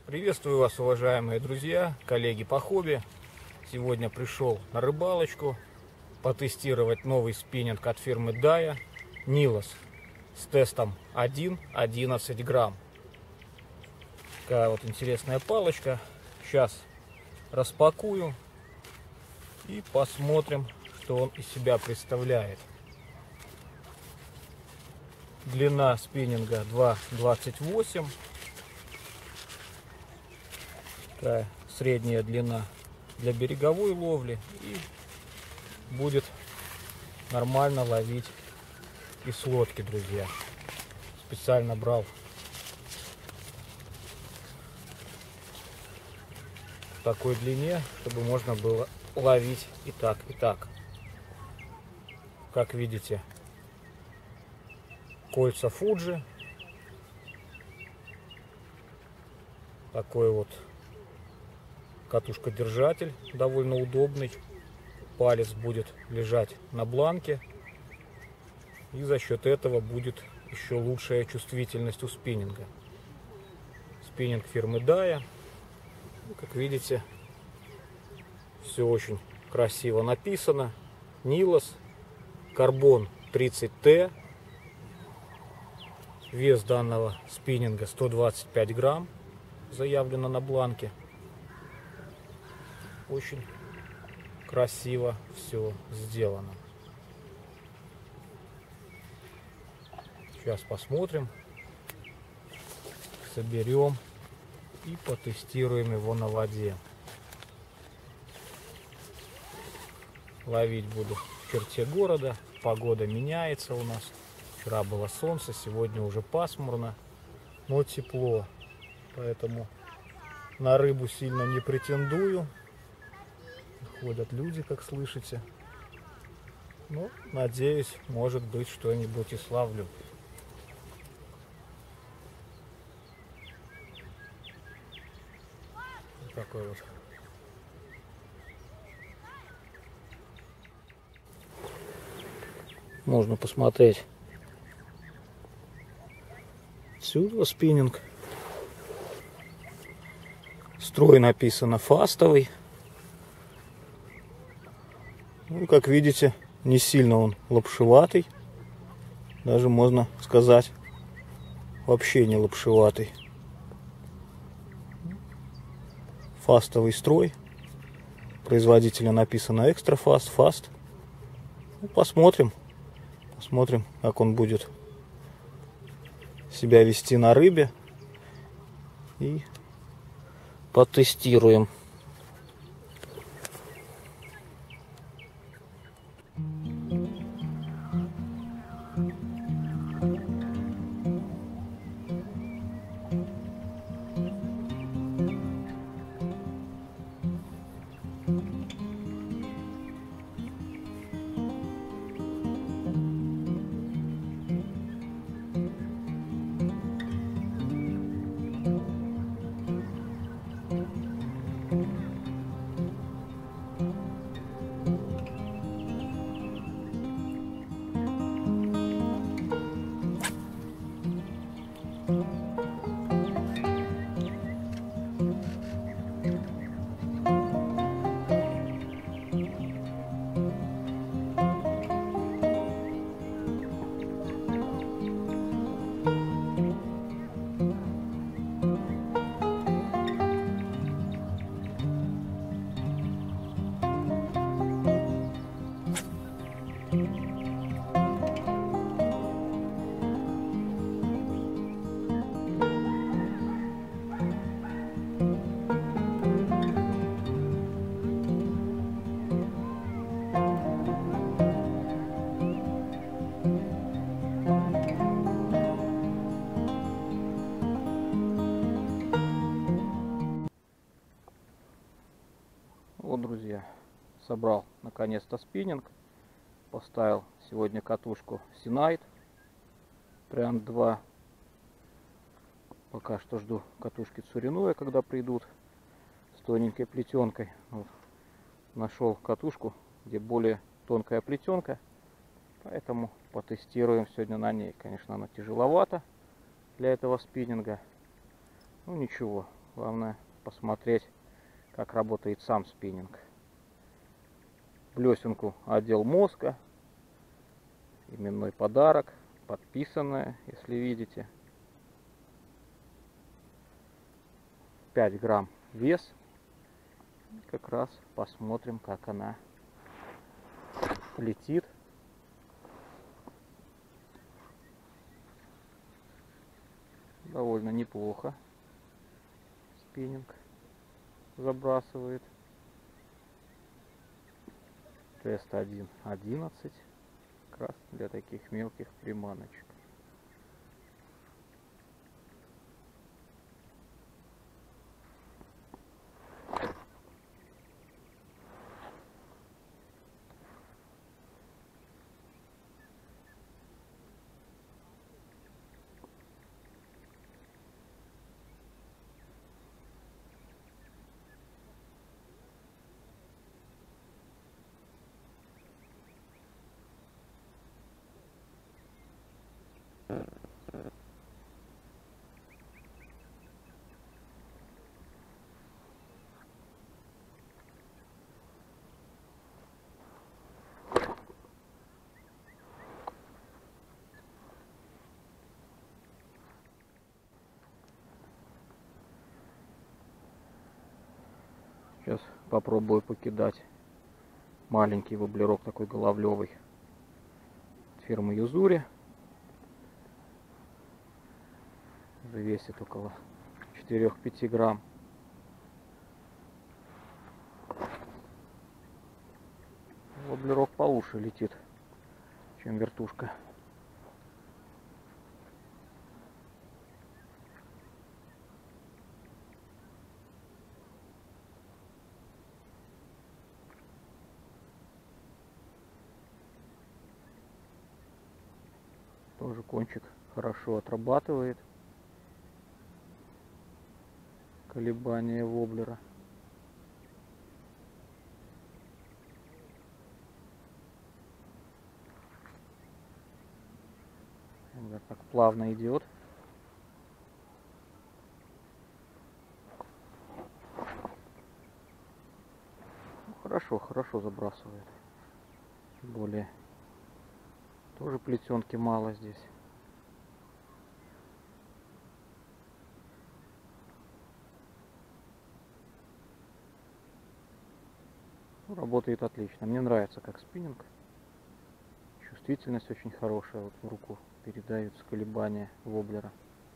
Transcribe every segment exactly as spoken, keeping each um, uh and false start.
Приветствую вас, уважаемые друзья, коллеги по хобби. Сегодня пришел на рыбалочку потестировать новый спиннинг от фирмы Daiya Nilus с тестом один одиннадцать грамм. Такая вот интересная палочка. Сейчас распакую и посмотрим, что он из себя представляет. Длина спиннинга два двадцать восемь. Такая средняя длина для береговой ловли, и будет нормально ловить и с лодки, друзья. Специально брал в такой длине, чтобы можно было ловить и так, и так. Как видите, кольца Fuji. Такой вот катушка-держатель, довольно удобный. Палец будет лежать на бланке, и за счет этого будет еще лучшая чувствительность у спиннинга. Спиннинг фирмы Daiya. Как видите, все очень красиво написано. Nilus, карбон тридцать тэ. Вес данного спиннинга сто двадцать пять грамм, заявлено на бланке. Очень красиво все сделано. Сейчас посмотрим, соберем и потестируем его на воде. Ловить буду в черте города. Погода меняется у нас. Вчера было солнце, сегодня уже пасмурно, но тепло. Поэтому на рыбу сильно не претендую. Ходят люди, как слышите. Ну, надеюсь, может быть, что-нибудь и славлю. Вот такой вот. Можно посмотреть отсюда спиннинг. Строй написано фастовый. Ну, как видите, не сильно он лапшеватый. Даже можно сказать, вообще не лапшеватый. Фастовый строй. Производителя написано экстра фаст, фаст. Ну, посмотрим. Посмотрим, как он будет себя вести на рыбе. И потестируем. Вот, друзья, собрал наконец-то спиннинг. Поставил сегодня катушку Синайт Триант два. Пока что жду катушки Цуриновой, когда придут, с тоненькой плетенкой. Вот. Нашел катушку, где более тонкая плетенка, поэтому потестируем сегодня на ней. Конечно, она тяжеловата для этого спиннинга. Ну ничего, Главное посмотреть, как работает сам спиннинг. Блесенку одел мозга. Именной подарок. Подписанное, если видите. пять грамм вес. Как раз посмотрим, как она летит. Довольно неплохо спиннинг забрасывает. Тест один одиннадцать. Как раз для таких мелких приманочек. Сейчас попробую покидать маленький воблерок такой головлевый фирмы Юзури. Весит около четырёх-пяти грамм. Воблерок получше летит, чем вертушка. Тоже кончик хорошо отрабатывает колебания воблера. Вот так плавно идет. Хорошо, хорошо забрасывает. Тем более тоже плетенки мало здесь. Работает отлично. Мне нравится как спиннинг. Чувствительность очень хорошая. Вот в руку передаются колебания воблера.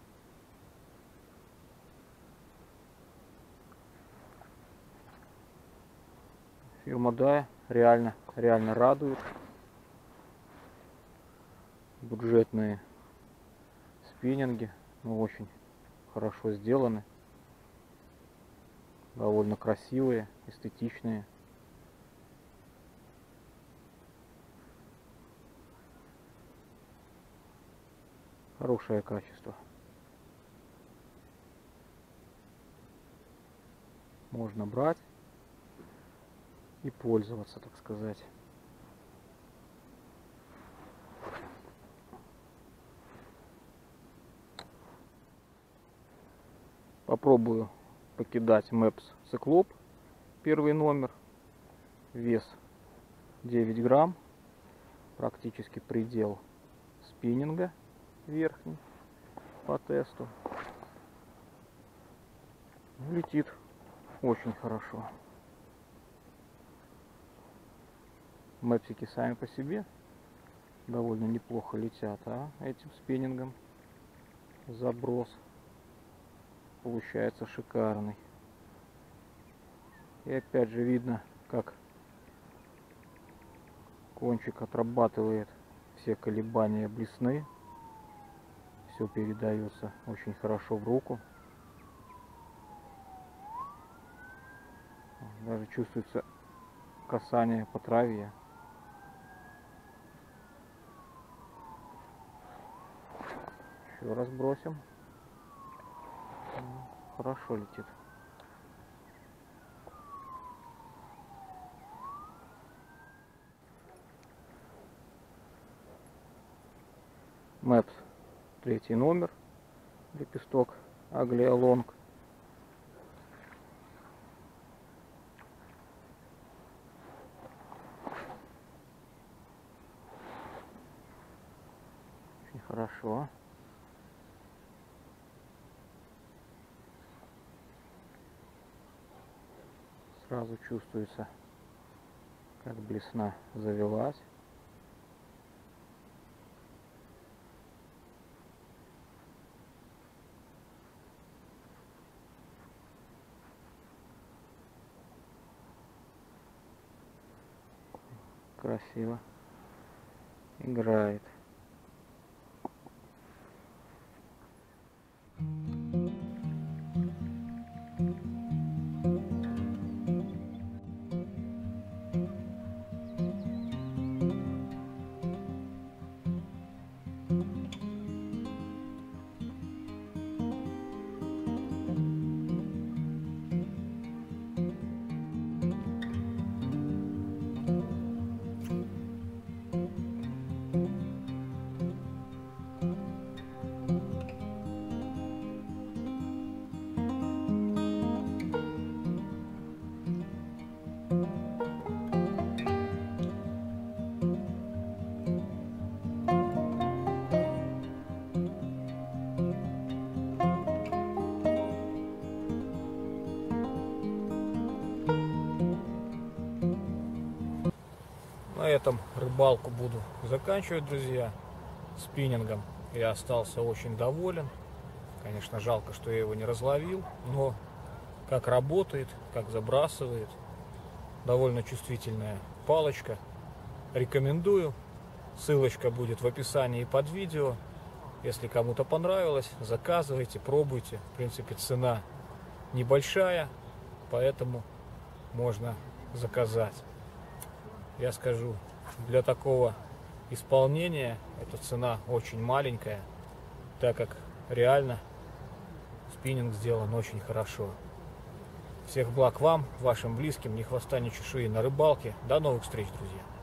Фирма Daiya реально, реально радует. Бюджетные спиннинги, ну, очень хорошо сделаны. Довольно красивые, эстетичные. Хорошее качество. Можно брать и пользоваться, так сказать. Попробую покидать Мэпс Циклоп, первый номер. Вес девять грамм. Практически предел спиннинга верхний по тесту. Летит очень хорошо. Мэпсики сами по себе довольно неплохо летят, а этим спиннингом заброс получается шикарный. И опять же видно, как кончик отрабатывает все колебания блесны. Все передается очень хорошо в руку. Даже чувствуется касание по траве. Еще раз бросим. Хорошо летит. Мэпс третий номер. Лепесток Аглия Лонг. хорошо. Сразу чувствуется, как блесна завелась. Красиво играет. На этом рыбалку буду заканчивать, друзья. Спиннингом я остался очень доволен. Конечно, жалко, что я его не разловил, но как работает, как забрасывает. Довольно чувствительная палочка. Рекомендую. Ссылочка будет в описании под видео. Если кому-то понравилось, заказывайте, пробуйте. В принципе, цена небольшая, поэтому можно заказать. Я скажу, для такого исполнения эта цена очень маленькая, так как реально спиннинг сделан очень хорошо. Всех благ вам, вашим близким, ни хвоста, ни чешуи на рыбалке. До новых встреч, друзья!